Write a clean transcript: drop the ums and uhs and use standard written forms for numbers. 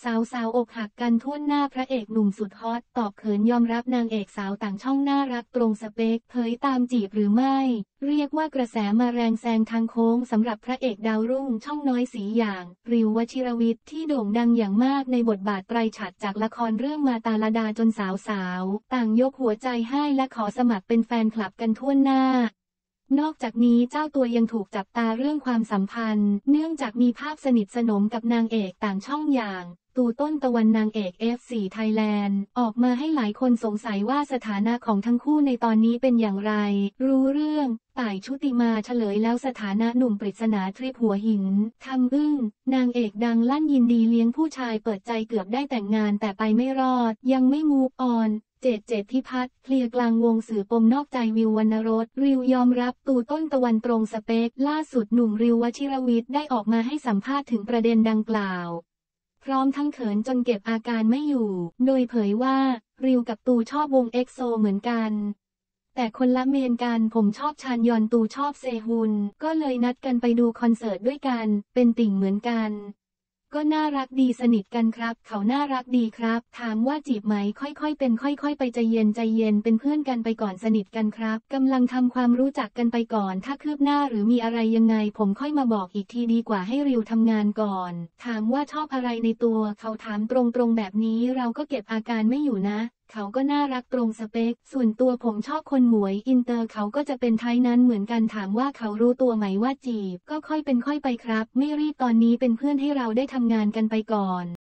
สาวอกหักกันทั่วหน้าพระเอกหนุ่มสุดฮอตตอบเขินยอมรับนางเอกสาวต่างช่องน่ารักตรงสเปคเผยตามจีบหรือไม่เรียกว่ากระแสมาแรงแซงทางโค้งสำหรับพระเอกดาวรุ่งช่องน้อยสีอย่างริว วชิรวิทย์ที่โด่งดังอย่างมากในบทบาทไตรฉัตรจากละครเรื่องมาตาลดาจนสาวต่างยกหัวใจให้และขอสมัครเป็นแฟนคลับกันทั่วหน้านอกจากนี้เจ้าตัวยังถูกจับตาเรื่องความสัมพันธ์เนื่องจากมีภาพสนิทสนมกับนางเอกต่างช่องอย่างตูต้นตะวันนางเอก F4 Thailand ออกมาให้หลายคนสงสัยว่าสถานะของทั้งคู่ในตอนนี้เป็นอย่างไรรู้เรื่องต่ายชุติมาเฉลยแล้วสถานะหนุ่มปริศนาทริปหัวหินทำอึ้งนางเอกดังลั่นยินดีเลี้ยงผู้ชายเปิดใจเกือบได้แต่งงานแต่ไปไม่รอดยังไม่มูฟออนเจตพิพัฒน์เคลียร์กลางวงสื่อปมนอกใจวิววรรณรสริวยอมรับตูต้นตะวันตรงสเปคล่าสุดหนุ่มริว วชิรวิทย์ได้ออกมาให้สัมภาษณ์ถึงประเด็นดังกล่าวพร้อมทั้งเขินจนเก็บอาการไม่อยู่โดยเผยว่าริวกับตูชอบวงเอ็กโซเหมือนกันแต่คนละเมนกันผมชอบชานยอนตูชอบเซฮุนก็เลยนัดกันไปดูคอนเสิร์ตด้วยกันเป็นติ่งเหมือนกันก็น่ารักดีสนิทกันครับเขาน่ารักดีครับถามว่าจีบไหมค่อยๆเป็นค่อยๆไปใจเย็นเป็นเพื่อนกันไปก่อนสนิทกันครับกำลังทำความรู้จักกันไปก่อนถ้าคืบหน้าหรือมีอะไรยังไงผมค่อยมาบอกอีกทีดีกว่าให้ริวทำงานก่อนถามว่าชอบอะไรในตัวเขาถามตรงๆแบบนี้เราก็เก็บอาการไม่อยู่นะเขาก็น่ารักตรงสเปคส่วนตัวผมชอบคนหมวยอินเตอร์เขาก็จะเป็นไทยนั้นเหมือนกันถามว่าเขารู้ตัวไหมว่าจีบก็ค่อยเป็นค่อยไปครับไม่รีบตอนนี้เป็นเพื่อนให้เราได้ทำงานกันไปก่อน